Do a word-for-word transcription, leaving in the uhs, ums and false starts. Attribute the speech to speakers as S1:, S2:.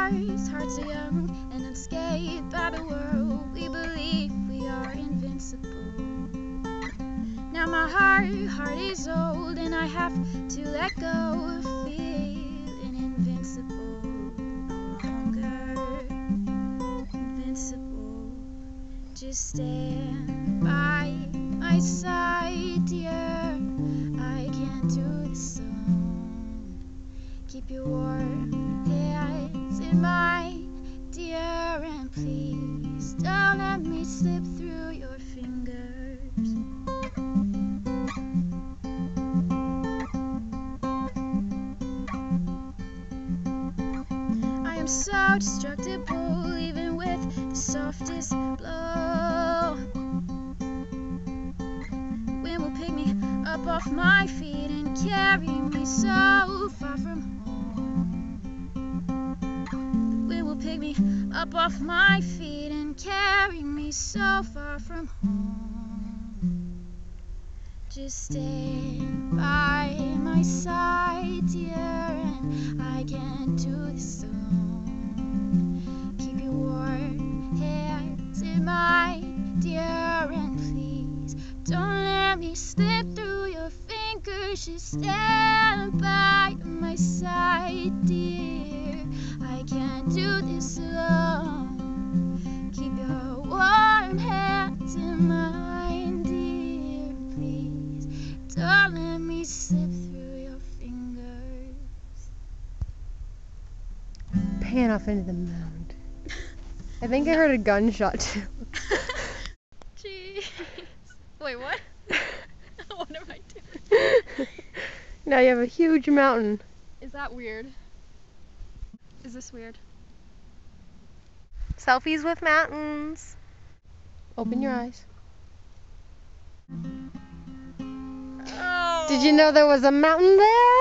S1: hearts, hearts are young and unscathed by the world. We believe we are invincible. Now my heart, heart is old, and I have to let go of feeling invincible. No longer invincible. Just stand by my side, dear. I can't do this alone. Keep your warm hands in mine, dear, and please don't let me slip through your fingers. I am so destructible, even with the softest blow. The wind will pick me up off my feet and carry me so far from home. The wind will pick me up off my feet and carry me so far from home. Just stand by my side, dear, and I can't do this alone. Keep your warm hands in mine, dear, and please don't let me slip through your fingers. Just stand by my side, dear. I can't do this alone. Keep your warm hands in mine, dear. Please don't let me slip through your fingers.
S2: Pan off into the mound. I think I heard a gunshot too.
S1: Jeez. Wait, what? What am I doing?
S2: Now you have a huge mountain.
S1: Is that weird? Is this weird?
S2: Selfies with mountains. Open your eyes.
S1: Oh.
S2: Did you know there was a mountain there?